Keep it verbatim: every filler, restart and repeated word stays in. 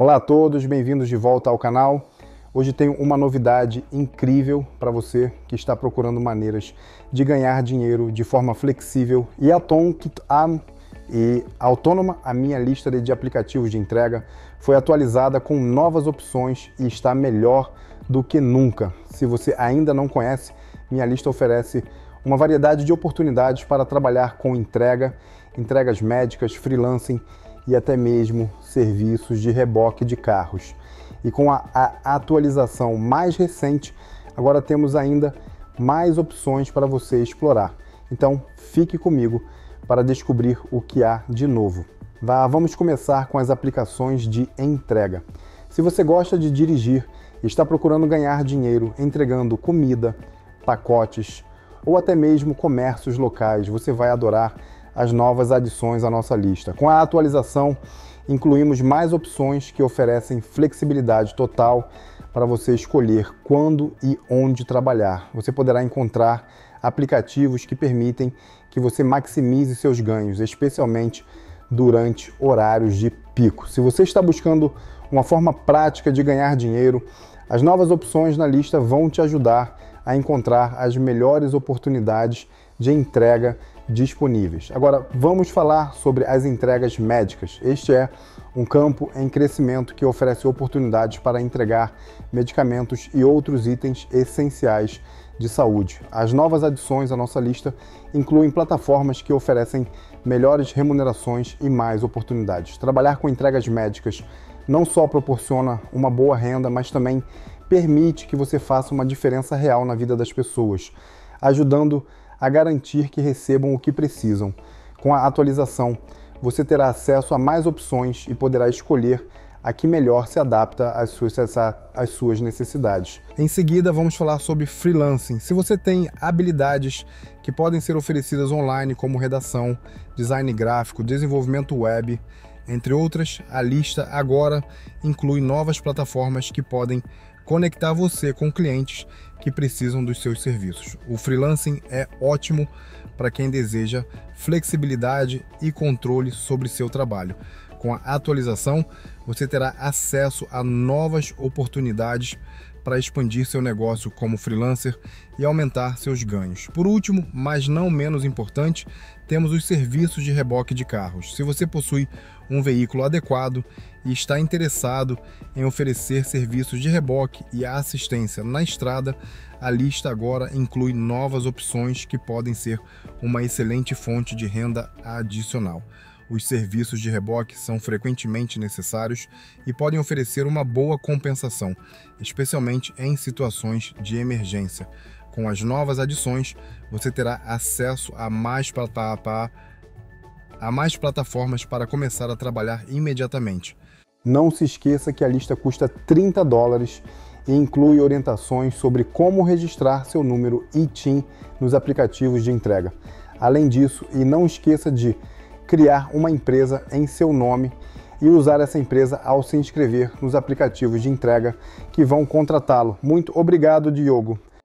Olá a todos, bem-vindos de volta ao canal. Hoje tenho uma novidade incrível para você que está procurando maneiras de ganhar dinheiro de forma flexível e autônoma. A minha lista de aplicativos de entrega foi atualizada com novas opções e está melhor do que nunca. Se você ainda não conhece, minha lista oferece uma variedade de oportunidades para trabalhar com entrega, entregas médicas, freelancing e até mesmo serviços de reboque de carros. E com a, a atualização mais recente, agora temos ainda mais opções para você explorar. Então, fique comigo para descobrir o que há de novo. Vá, vamos começar com as aplicações de entrega. Se você gosta de dirigir e está procurando ganhar dinheiro entregando comida, pacotes ou até mesmo comércios locais, você vai adorar as novas adições à nossa lista. Com a atualização, incluímos mais opções que oferecem flexibilidade total para você escolher quando e onde trabalhar. Você poderá encontrar aplicativos que permitem que você maximize seus ganhos, especialmente durante horários de pico. Se você está buscando uma forma prática de ganhar dinheiro, as novas opções na lista vão te ajudar a encontrar as melhores oportunidades de entrega disponíveis. Agora, vamos falar sobre as entregas médicas. Este é um campo em crescimento que oferece oportunidades para entregar medicamentos e outros itens essenciais de saúde. As novas adições à nossa lista incluem plataformas que oferecem melhores remunerações e mais oportunidades. Trabalhar com entregas médicas não só proporciona uma boa renda, mas também permite que você faça uma diferença real na vida das pessoas, ajudando a garantir que recebam o que precisam. Com a atualização, você terá acesso a mais opções e poderá escolher a que melhor se adapta às suas, às suas necessidades. Em seguida, vamos falar sobre freelancing. Se você tem habilidades que podem ser oferecidas online, como redação, design gráfico, desenvolvimento web, entre outras, a lista agora inclui novas plataformas que podem conectar você com clientes que precisam dos seus serviços. O freelancing é ótimo para quem deseja flexibilidade e controle sobre seu trabalho. Com a atualização, você terá acesso a novas oportunidades para expandir seu negócio como freelancer e aumentar seus ganhos. Por último, mas não menos importante, temos os serviços de reboque de carros. Se você possui um veículo adequado e está interessado em oferecer serviços de reboque e assistência na estrada, a lista agora inclui novas opções que podem ser uma excelente fonte de renda adicional. Os serviços de reboque são frequentemente necessários e podem oferecer uma boa compensação, especialmente em situações de emergência. Com as novas adições, você terá acesso a mais, a mais plataformas para começar a trabalhar imediatamente. Não se esqueça que a lista custa trinta dólares e inclui orientações sobre como registrar seu número I T I N nos aplicativos de entrega. Além disso, e não esqueça de criar uma empresa em seu nome e usar essa empresa ao se inscrever nos aplicativos de entrega que vão contratá-lo. Muito obrigado, Diogo.